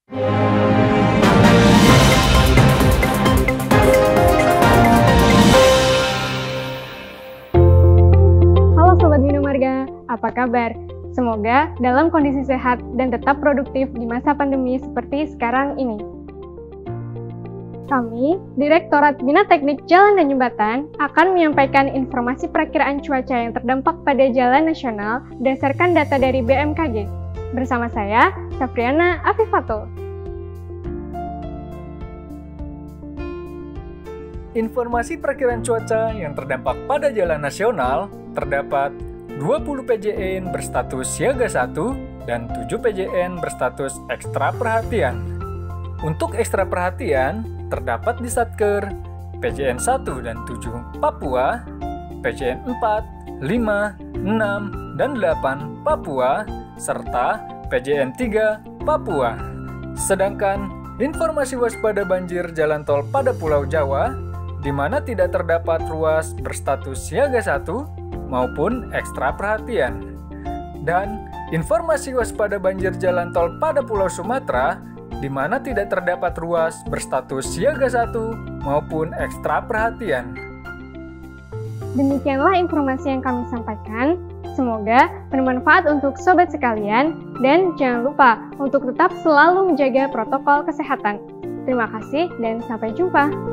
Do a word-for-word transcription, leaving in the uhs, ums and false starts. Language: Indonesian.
Halo Sobat Bina Marga, apa kabar? Semoga dalam kondisi sehat dan tetap produktif di masa pandemi seperti sekarang ini. Kami, Direktorat Bina Teknik Jalan dan Jembatan, akan menyampaikan informasi perakiraan cuaca yang terdampak pada jalan nasional berdasarkan data dari B M K G. Bersama saya, Safriana Afifatul. Informasi perakiraan cuaca yang terdampak pada jalan nasional terdapat dua puluh P J N berstatus siaga satu dan tujuh P J N berstatus ekstra perhatian. Untuk ekstra perhatian, terdapat di Satker P J N satu dan tujuh Papua, P J N empat, lima, enam, dan delapan Papua, serta P J N tiga Papua. Sedangkan informasi waspada banjir jalan tol pada Pulau Jawa, di mana tidak terdapat ruas berstatus siaga satu maupun ekstra perhatian. Dan informasi waspada banjir jalan tol pada Pulau Sumatera, di mana tidak terdapat ruas berstatus siaga satu maupun ekstra perhatian. Demikianlah informasi yang kami sampaikan. Semoga bermanfaat untuk sobat sekalian dan jangan lupa untuk tetap selalu menjaga protokol kesehatan. Terima kasih dan sampai jumpa.